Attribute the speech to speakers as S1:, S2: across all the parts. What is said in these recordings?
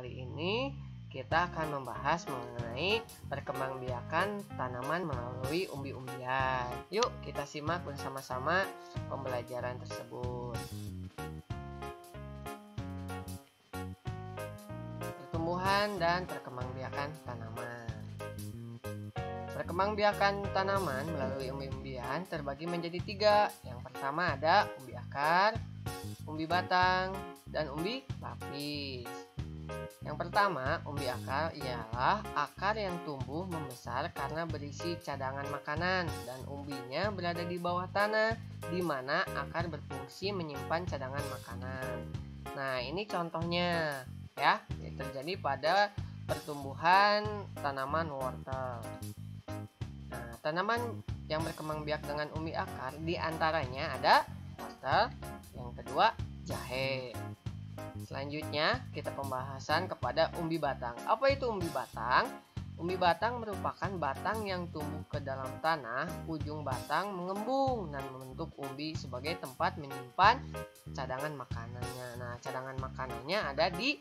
S1: Kali ini kita akan membahas mengenai perkembangbiakan tanaman melalui umbi-umbian. Yuk kita simak bersama-sama pembelajaran tersebut. Pertumbuhan dan perkembangbiakan tanaman. Perkembangbiakan tanaman melalui umbi-umbian terbagi menjadi 3. Yang pertama ada umbi akar, umbi batang, dan umbi lapis. Yang pertama, umbi akar ialah akar yang tumbuh membesar karena berisi cadangan makanan dan umbinya berada di bawah tanah, di mana akar berfungsi menyimpan cadangan makanan. Nah, ini contohnya ya, terjadi pada pertumbuhan tanaman wortel. Nah, tanaman yang berkembang biak dengan umbi akar diantaranya ada wortel, yang kedua jahe. Selanjutnya kita pembahasan kepada umbi batang. Apa itu umbi batang? Umbi batang merupakan batang yang tumbuh ke dalam tanah. Ujung batang mengembung dan membentuk umbi sebagai tempat menyimpan cadangan makanannya. Nah, cadangan makanannya ada di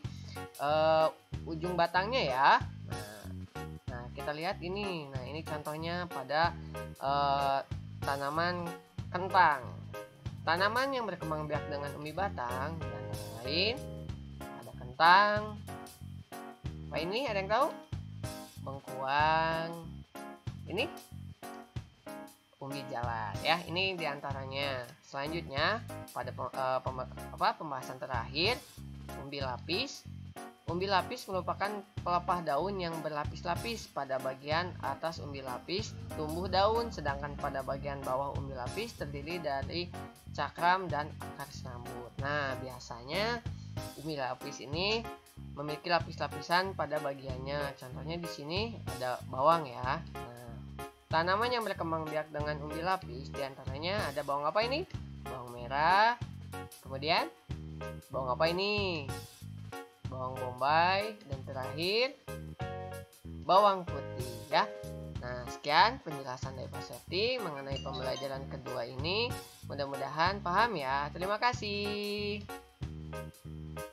S1: ujung batangnya ya. Nah, kita lihat ini. Nah, ini contohnya pada tanaman kentang. Tanaman yang berkembang biak dengan umbi batang dan lain ada kentang. Apa ini? Ada yang tahu? Bengkuang. Ini umbi jalar ya. Ini diantaranya. Selanjutnya pada pembahasan terakhir, umbi lapis. Umbi lapis merupakan pelepah daun yang berlapis-lapis. Pada bagian atas umbi lapis tumbuh daun, sedangkan pada bagian bawah umbi lapis terdiri dari cakram dan akar serambut. Nah, biasanya umbi lapis ini memiliki lapis-lapisan pada bagiannya. Contohnya di sini ada bawang ya. Nah, tanaman yang berkembang biak dengan umbi lapis diantaranya ada bawang apa ini? Bawang merah. Kemudian bawang apa ini? Bawang bombay, dan terakhir bawang putih ya. Nah, sekian penjelasan dari Pak Septi mengenai pembelajaran kedua ini. Mudah-mudahan paham ya. Terima kasih.